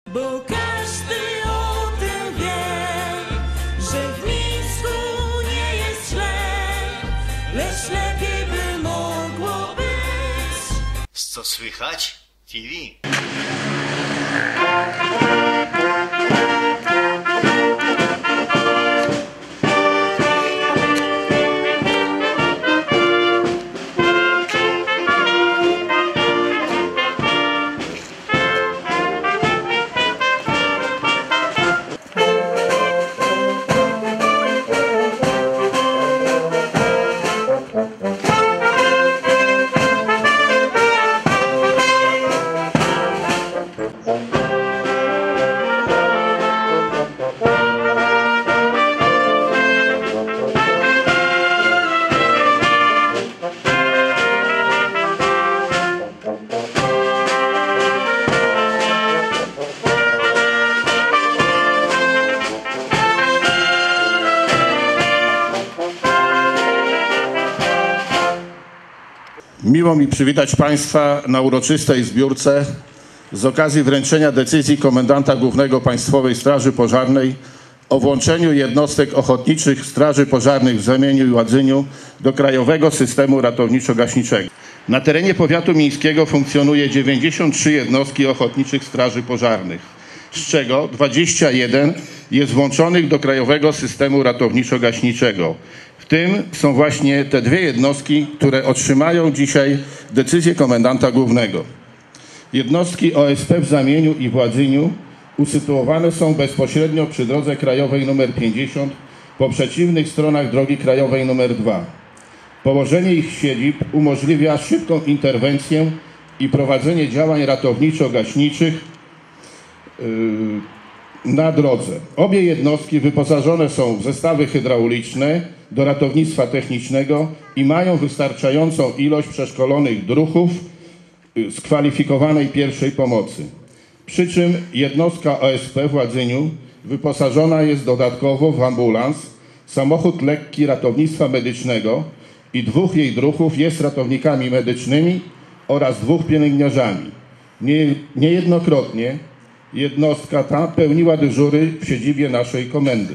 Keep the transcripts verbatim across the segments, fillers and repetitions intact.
Bo każdy o tym wie, że w Mińsku nie jest źle, lecz lepiej by mogło być. Co słychać? T V. Miło mi przywitać Państwa na uroczystej zbiórce z okazji wręczenia decyzji Komendanta Głównego Państwowej Straży Pożarnej o włączeniu jednostek ochotniczych Straży Pożarnych w Zamieniu i Ładzyniu do Krajowego Systemu Ratowniczo-Gaśniczego. Na terenie powiatu mińskiego funkcjonuje dziewięćdziesiąt trzy jednostki ochotniczych Straży Pożarnych, z czego dwadzieścia jeden jest włączonych do Krajowego Systemu Ratowniczo-Gaśniczego. W tym są właśnie te dwie jednostki, które otrzymają dzisiaj decyzję Komendanta Głównego. Jednostki O S P w Zamieniu i w Ładzyniu usytuowane są bezpośrednio przy drodze krajowej nr pięćdziesiąt po przeciwnych stronach drogi krajowej nr dwa. Położenie ich siedzib umożliwia szybką interwencję i prowadzenie działań ratowniczo-gaśniczych yy, na drodze. Obie jednostki wyposażone są w zestawy hydrauliczne do ratownictwa technicznego i mają wystarczającą ilość przeszkolonych druhów skwalifikowanej pierwszej pomocy. Przy czym jednostka O S P w Ładzyniu wyposażona jest dodatkowo w ambulans, samochód lekki ratownictwa medycznego i dwóch jej druhów jest ratownikami medycznymi oraz dwóch pielęgniarzami. Nie, niejednokrotnie jednostka ta pełniła dyżury w siedzibie naszej komendy.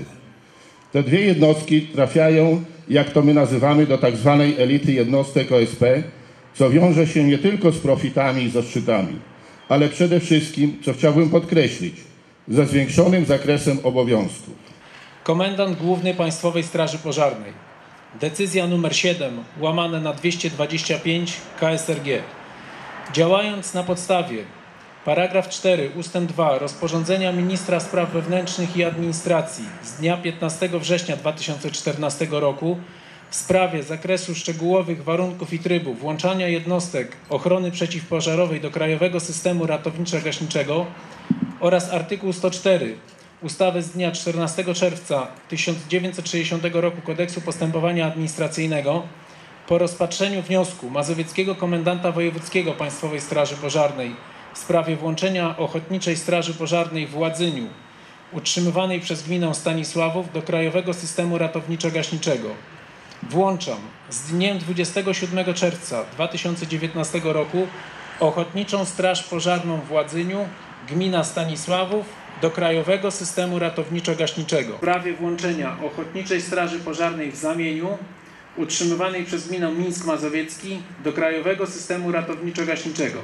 Te dwie jednostki trafiają, jak to my nazywamy, do tak zwanej elity jednostek O S P, co wiąże się nie tylko z profitami i zaszczytami, ale przede wszystkim, co chciałbym podkreślić, ze zwiększonym zakresem obowiązków. Komendant Główny Państwowej Straży Pożarnej. Decyzja numer siedem łamane na dwieście dwadzieścia pięć K S R G. Działając na podstawie paragraf cztery ustęp dwa rozporządzenia Ministra Spraw Wewnętrznych i Administracji z dnia piętnastego września dwa tysiące czternastego roku w sprawie zakresu szczegółowych warunków i trybu włączania jednostek ochrony przeciwpożarowej do Krajowego Systemu Ratowniczo-Gaśniczego oraz artykuł sto cztery ustawy z dnia czternastego czerwca tysiąc dziewięćset sześćdziesiątego roku Kodeksu Postępowania Administracyjnego po rozpatrzeniu wniosku Mazowieckiego Komendanta Wojewódzkiego Państwowej Straży Pożarnej w sprawie włączenia Ochotniczej Straży Pożarnej w Ładzyniu utrzymywanej przez gminę Stanisławów do Krajowego Systemu Ratowniczo-Gaśniczego włączam z dniem dwudziestego siódmego czerwca dwa tysiące dziewiętnastego roku Ochotniczą Straż Pożarną w Ładzyniu, gmina Stanisławów, do Krajowego Systemu Ratowniczo-Gaśniczego. W sprawie włączenia Ochotniczej Straży Pożarnej w Zamieniu utrzymywanej przez gminę Mińsk Mazowiecki do Krajowego Systemu Ratowniczo-Gaśniczego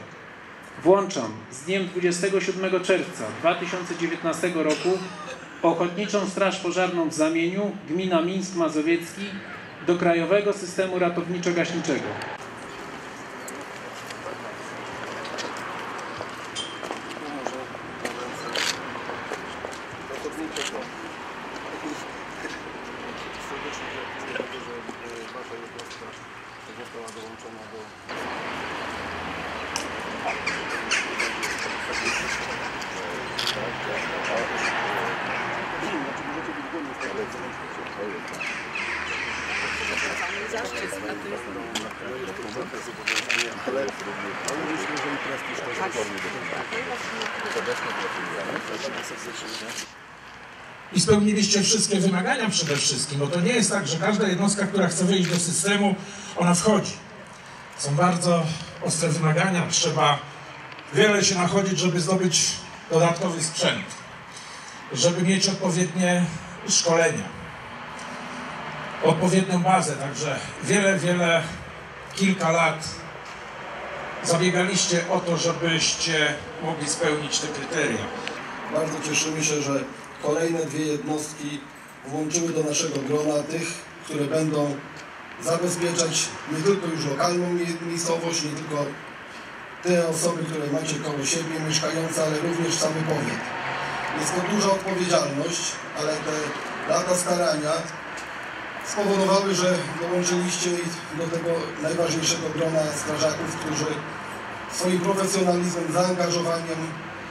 włączam z dniem dwudziestego siódmego czerwca dwa tysiące dziewiętnastego roku Ochotniczą Straż Pożarną w Zamieniu, gmina Mińsk Mazowiecki, do Krajowego Systemu Ratowniczo-Gaśniczego. I spełniliście wszystkie wymagania przede wszystkim, bo to nie jest tak, że każda jednostka, która chce wejść do systemu, ona wchodzi. Są bardzo ostre wymagania, trzeba wiele się nachodzić, żeby zdobyć dodatkowy sprzęt, żeby mieć odpowiednie szkolenia, odpowiednią bazę. Także wiele, wiele, kilka lat zabiegaliście o to, żebyście mogli spełnić te kryteria. Bardzo cieszymy się, że kolejne dwie jednostki włączyły do naszego grona tych, które będą zabezpieczać nie tylko już lokalną miejscowość, nie tylko te osoby, które macie koło siebie mieszkające, ale również cały powiat. Jest to duża odpowiedzialność, ale te lata starania spowodowały, że dołączyliście do tego najważniejszego grona strażaków, którzy swoim profesjonalizmem, zaangażowaniem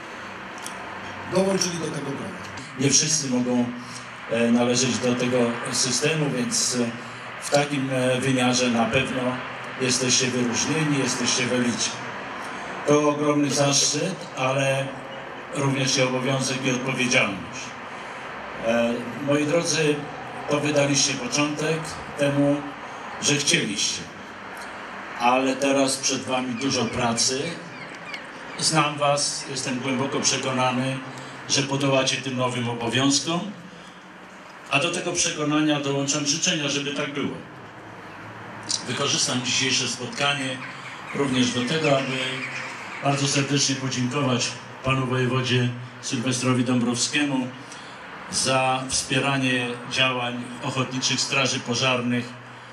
dołączyli do tego grona. Nie wszyscy mogą należeć do tego systemu, więc w takim wymiarze na pewno jesteście wyróżnieni, jesteście w elicie. To ogromny zaszczyt, ale również i obowiązek i odpowiedzialność. Moi drodzy, to wydaliście początek temu, że chcieliście, ale teraz przed wami dużo pracy. Znam was, jestem głęboko przekonany, że podołacie tym nowym obowiązkom, a do tego przekonania dołączam życzenia, żeby tak było. Wykorzystam dzisiejsze spotkanie również do tego, aby bardzo serdecznie podziękować panu wojewodzie Sylwestrowi Dąbrowskiemu za wspieranie działań Ochotniczych Straży Pożarnych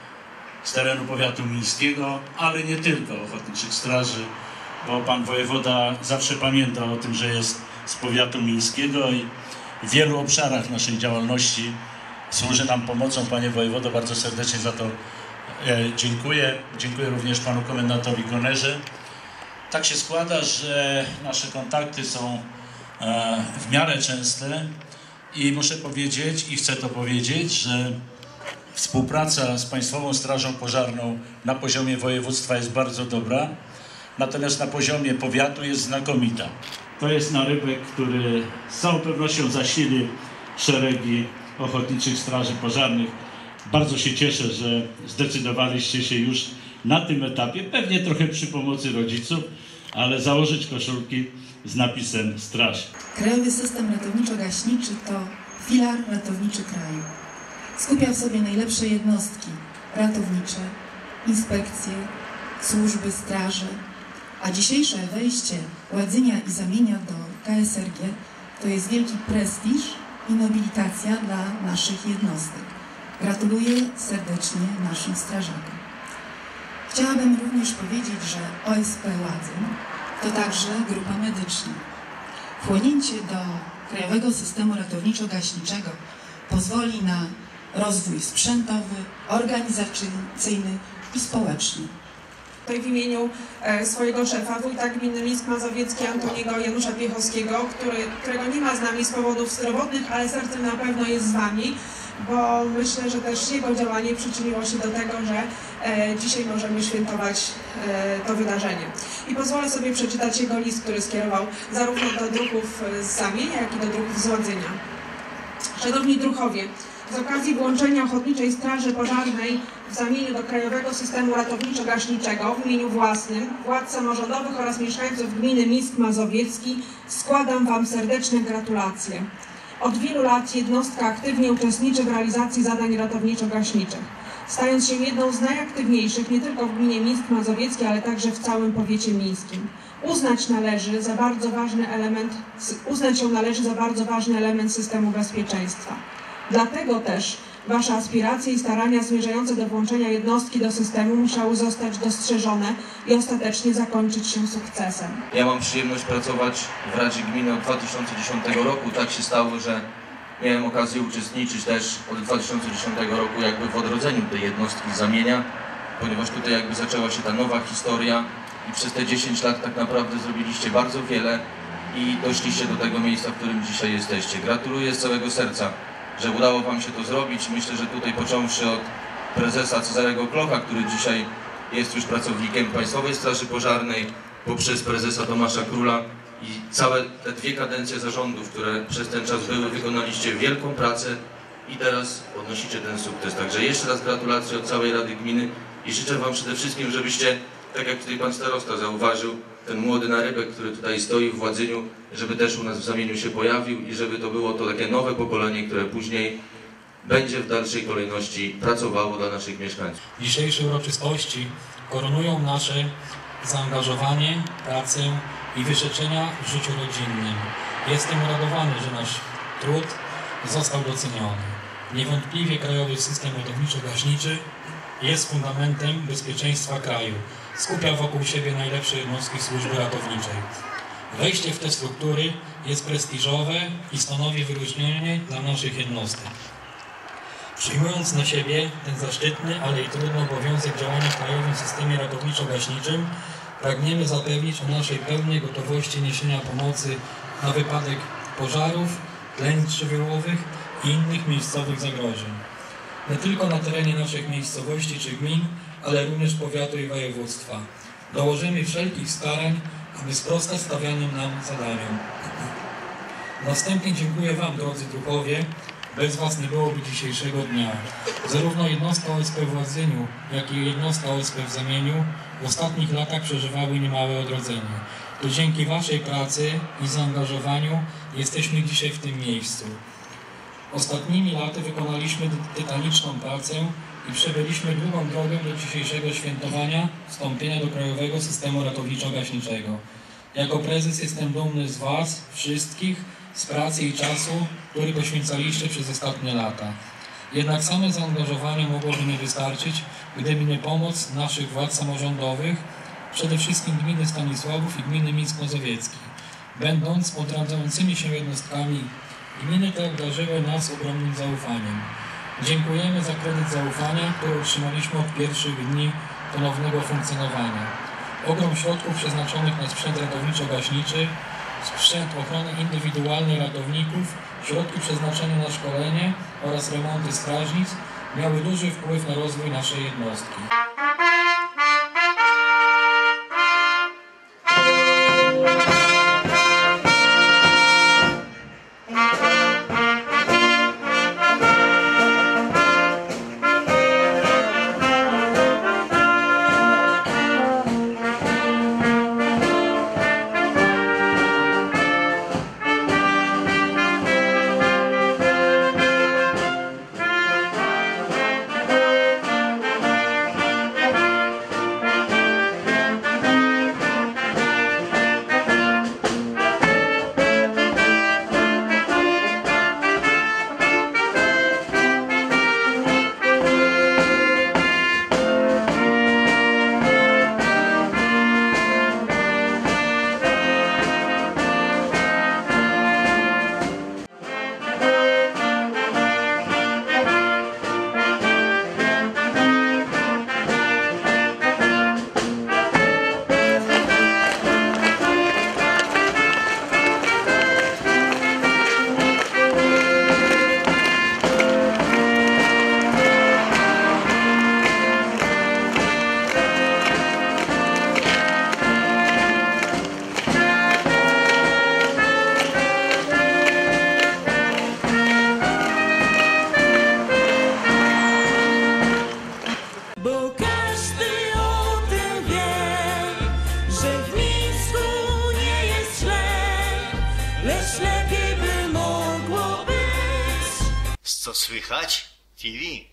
z terenu powiatu mińskiego, ale nie tylko Ochotniczych Straży, bo pan wojewoda zawsze pamięta o tym, że jest z powiatu mińskiego i w wielu obszarach naszej działalności służy nam pomocą. Panie wojewodo, bardzo serdecznie za to e, dziękuję. Dziękuję również panu komendantowi Konerze. Tak się składa, że nasze kontakty są e, w miarę częste i muszę powiedzieć, i chcę to powiedzieć, że współpraca z Państwową Strażą Pożarną na poziomie województwa jest bardzo dobra, natomiast na poziomie powiatu jest znakomita. To jest narybek, który z całą pewnością zasili szeregi Ochotniczych Straży Pożarnych. Bardzo się cieszę, że zdecydowaliście się już na tym etapie, pewnie trochę przy pomocy rodziców, ale założyć koszulki z napisem Straż. Krajowy System Ratowniczo-Gaśniczy to filar ratowniczy kraju. Skupia w sobie najlepsze jednostki ratownicze, inspekcje, służby, straże, a dzisiejsze wejście Ładzynia i Zamienia do K S R G to jest wielki prestiż i nobilitacja dla naszych jednostek. Gratuluję serdecznie naszym strażakom. Chciałabym również powiedzieć, że O S P Ładzyń to także grupa medyczna. Wchłonięcie do Krajowego Systemu Ratowniczo-Gaśniczego pozwoli na rozwój sprzętowy, organizacyjny i społeczny. Tutaj w imieniu e, swojego szefa, wójta gminy Mińsk Mazowiecki Antoniego Janusza Piechowskiego, który, którego nie ma z nami z powodów zdrowotnych, ale sercem na pewno jest z wami, bo myślę, że też jego działanie przyczyniło się do tego, że e, dzisiaj możemy świętować e, to wydarzenie. I pozwolę sobie przeczytać jego list, który skierował zarówno do druhów z Zamienia, jak i do druhów z Ładzynia. Szanowni druhowie, z okazji włączenia Ochotniczej Straży Pożarnej w Zamieniu do Krajowego Systemu Ratowniczo-Gaśniczego w imieniu własnym, władz samorządowych oraz mieszkańców gminy Mińsk Mazowiecki składam wam serdeczne gratulacje. Od wielu lat jednostka aktywnie uczestniczy w realizacji zadań ratowniczo-gaśniczych, stając się jedną z najaktywniejszych nie tylko w gminie Mińsk Mazowiecki, ale także w całym powiecie mińskim. Uznać należy za bardzo ważny element, uznać ją należy za bardzo ważny element systemu bezpieczeństwa. Dlatego też wasze aspiracje i starania zmierzające do włączenia jednostki do systemu musiały zostać dostrzeżone i ostatecznie zakończyć się sukcesem. Ja mam przyjemność pracować w Radzie Gminy od dwa tysiące dziesiątego roku. Tak się stało, że miałem okazję uczestniczyć też od dwa tysiące dziesiątego roku jakby w odrodzeniu tej jednostki z Zamienia, ponieważ tutaj jakby zaczęła się ta nowa historia i przez te dziesięć lat tak naprawdę zrobiliście bardzo wiele i doszliście do tego miejsca, w którym dzisiaj jesteście. Gratuluję z całego serca, że udało wam się to zrobić. Myślę, że tutaj począwszy od prezesa Cezarego Klocha, który dzisiaj jest już pracownikiem Państwowej Straży Pożarnej, poprzez prezesa Tomasza Króla i całe te dwie kadencje zarządów, które przez ten czas były, wykonaliście wielką pracę i teraz odnosicie ten sukces. Także jeszcze raz gratulacje od całej Rady Gminy i życzę wam przede wszystkim, żebyście, tak jak tutaj pan starosta zauważył, ten młody narybek, który tutaj stoi w Władzyniu, żeby też u nas w Zamieniu się pojawił i żeby to było to takie nowe pokolenie, które później będzie w dalszej kolejności pracowało dla naszych mieszkańców. Dzisiejsze uroczystości koronują nasze zaangażowanie, pracę i wyrzeczenia w życiu rodzinnym. Jestem uradowany, że nasz trud został doceniony. Niewątpliwie krajowy system ratowniczo-gaśniczy jest fundamentem bezpieczeństwa kraju. Skupia wokół siebie najlepsze jednostki służby ratowniczej. Wejście w te struktury jest prestiżowe i stanowi wyróżnienie dla naszych jednostek. Przyjmując na siebie ten zaszczytny, ale i trudny obowiązek działania w krajowym systemie ratowniczo-gaśniczym, pragniemy zapewnić o naszej pełnej gotowości niesienia pomocy na wypadek pożarów, klęsk żywiołowych i innych miejscowych zagrożeń. Nie tylko na terenie naszych miejscowości czy gmin, ale również powiatu i województwa. Dołożymy wszelkich starań, aby sprostać stawianym nam zadaniom. Następnie dziękuję Wam, drodzy druhowie. Bez Was nie byłoby dzisiejszego dnia. Zarówno jednostka O S P w Władzyniu, jak i jednostka O S P w Zamieniu w ostatnich latach przeżywały niemałe odrodzenie. To dzięki Waszej pracy i zaangażowaniu jesteśmy dzisiaj w tym miejscu. Ostatnimi laty wykonaliśmy tytaniczną pracę i przebyliśmy długą drogę do dzisiejszego świętowania wstąpienia do krajowego systemu ratowniczo-gaśniczego. Jako prezes jestem dumny z Was, wszystkich, z pracy i czasu, który poświęcaliście przez ostatnie lata. Jednak same zaangażowanie mogłoby nie wystarczyć, gdyby nie pomoc naszych władz samorządowych, przede wszystkim gminy Stanisławów i gminy Mińsk-Mazowiecki. Będąc odradzającymi się jednostkami, gminy te obdarzyły nas ogromnym zaufaniem. Dziękujemy za kredyt zaufania, który otrzymaliśmy od pierwszych dni ponownego funkcjonowania. Ogrom środków przeznaczonych na sprzęt ratowniczo-gaśniczy, sprzęt ochrony indywidualnej ratowników, środki przeznaczone na szkolenie oraz remonty strażnic miały duży wpływ na rozwój naszej jednostki. Co słychać? T V.